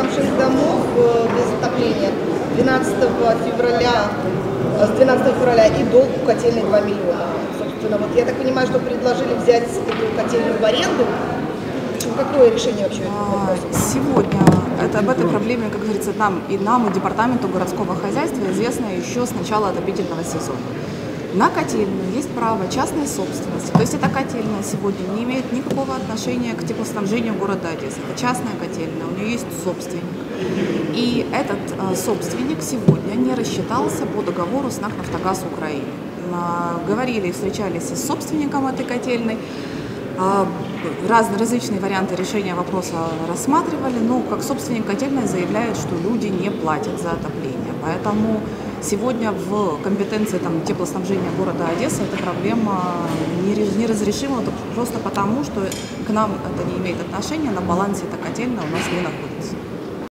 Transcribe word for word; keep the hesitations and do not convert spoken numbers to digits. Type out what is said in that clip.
там шесть домов э, без отопления. двенадцатого февраля, с двенадцатого февраля и долг у котельной два миллиона. Собственно, вот я так понимаю, что предложили взять эту котельную в аренду. Какое решение вообще этого вопроса? Сегодня это, об этой проблеме, как говорится, нам и нам, и департаменту городского хозяйства известно еще с начала отопительного сезона. На котельную есть право частной собственности, то есть эта котельная сегодня не имеет никакого отношения к теплоснабжению города Одессы. Это частная котельная, у нее есть собственник. И этот э, собственник сегодня не рассчитался по договору с НАК «Нафтогаз Украины». Э, говорили и встречались с собственником этой котельной. Э, разные различные варианты решения вопроса рассматривали, но как собственник котельной заявляет, что люди не платят за отопление. Поэтому сегодня в компетенции там, теплоснабжения города Одессы эта проблема неразрешима просто потому, что к нам это не имеет отношения, на балансе эта котельная у нас не находится.